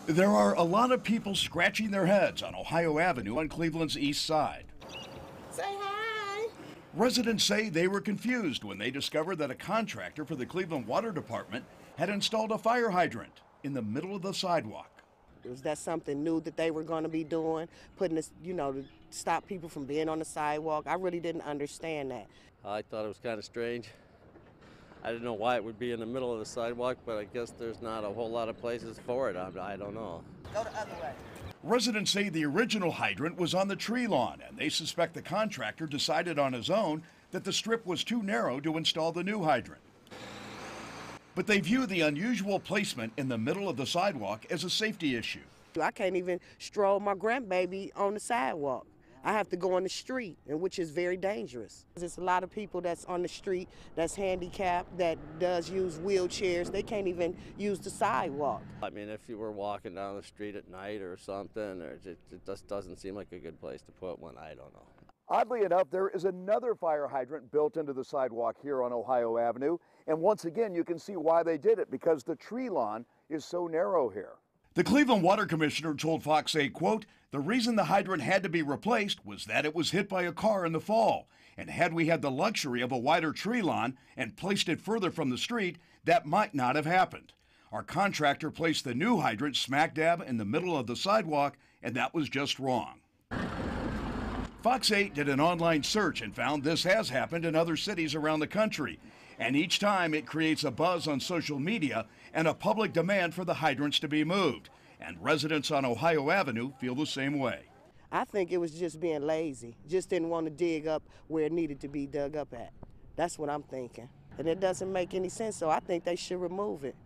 There are a lot of people scratching their heads on Ohio Avenue on Cleveland's east side. Say hi. Residents say they were confused when they discovered that a contractor for the Cleveland Water Department had installed a fire hydrant in the middle of the sidewalk. Was that something new that they were going to be doing, putting this, to stop people from being on the sidewalk? I really didn't understand that. I thought it was kind of strange. I didn't know why it would be in the middle of the sidewalk, but I guess there's not a whole lot of places for it. I don't know. Go the other way. Residents say the original hydrant was on the tree lawn, and they suspect the contractor decided on his own that the strip was too narrow to install the new hydrant. But they view the unusual placement in the middle of the sidewalk as a safety issue. I can't even stroll my grandbaby on the sidewalk. I have to go on the street, and which is very dangerous. There's a lot of people that's on the street that's handicapped, that does use wheelchairs. They can't even use the sidewalk. I mean, if you were walking down the street at night or something, or it just doesn't seem like a good place to put one. I don't know. Oddly enough, there is another fire hydrant built into the sidewalk here on Ohio Avenue. And once again, you can see why they did it, because the tree lawn is so narrow here. The Cleveland Water Commissioner told Fox 8, quote, "The reason the hydrant had to be replaced was that it was hit by a car in the fall. And had we had the luxury of a wider tree lawn and placed it further from the street, that might not have happened. Our contractor placed the new hydrant smack dab in the middle of the sidewalk, and that was just wrong." Fox 8 did an online search and found this has happened in other cities around the country. And each time it creates a buzz on social media and a public demand for the hydrants to be moved. And residents on Ohio Avenue feel the same way. I think it was just being lazy, just didn't want to dig up where it needed to be dug up at. That's what I'm thinking. And it doesn't make any sense, so I think they should remove it.